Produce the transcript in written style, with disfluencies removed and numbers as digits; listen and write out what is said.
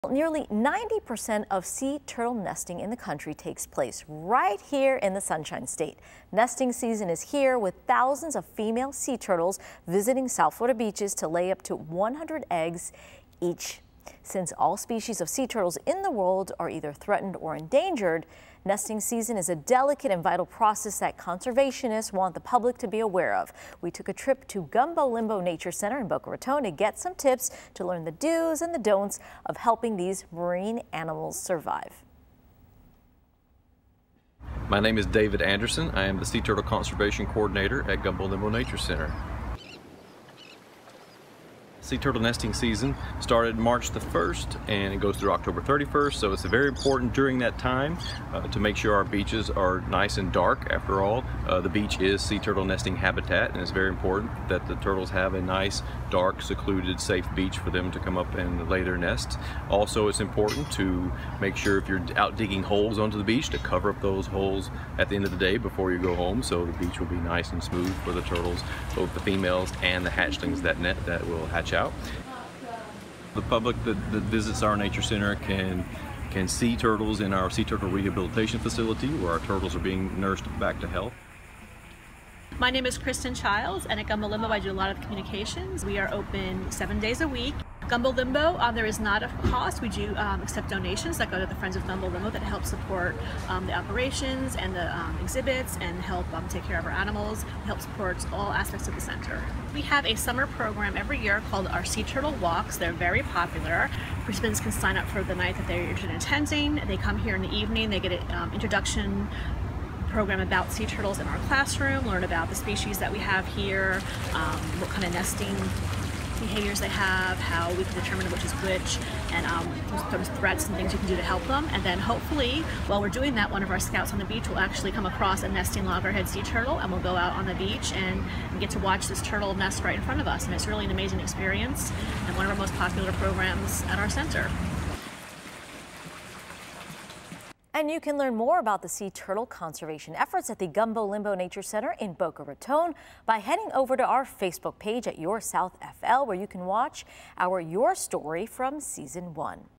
Nearly 90% of sea turtle nesting in the country takes place right here in the Sunshine State. Nesting season is here with thousands of female sea turtles visiting South Florida beaches to lay up to 100 eggs each. Since all species of sea turtles in the world are either threatened or endangered, nesting season is a delicate and vital process that conservationists want the public to be aware of. We took a trip to Gumbo Limbo Nature Center in Boca Raton to get some tips to learn the do's and the don'ts of helping these marine animals survive. My name is David Anderson. I am the Sea Turtle Conservation Coordinator at Gumbo Limbo Nature Center. Sea turtle nesting season started March the 1st and it goes through October 31st, so it's very important during that time to make sure our beaches are nice and dark. After all, the beach is sea turtle nesting habitat, and it's very important that the turtles have a nice, dark, secluded, safe beach for them to come up and lay their nests. Also, it's important to make sure if you're out digging holes onto the beach to cover up those holes at the end of the day before you go home, so the beach will be nice and smooth for the turtles, both the females and the hatchlings that will hatch out. The public that visits our nature center can see turtles in our sea turtle rehabilitation facility, where our turtles are being nursed back to health. My name is Kristen Childs, and at Gumbo Limbo I do a lot of communications. We are open 7 days a week. Gumbo Limbo, there is not a cost. We do accept donations that go to the Friends of Gumbo Limbo that help support the operations and the exhibits and help take care of our animals, help support all aspects of the center. We have a summer program every year called our Sea Turtle Walks. They're very popular. Participants can sign up for the night that they're interested in attending. They come here in the evening, they get an introduction program about sea turtles in our classroom, learn about the species that we have here, what kind of nesting behaviors they have, how we can determine which is which, and some threats and things you can do to help them. And then hopefully, while we're doing that, one of our scouts on the beach will actually come across a nesting loggerhead sea turtle, and we'll go out on the beach and get to watch this turtle nest right in front of us. And it's really an amazing experience and one of our most popular programs at our center. And you can learn more about the sea turtle conservation efforts at the Gumbo Limbo Nature Center in Boca Raton by heading over to our Facebook page at Your South FL, where you can watch our Your Story from Season 1.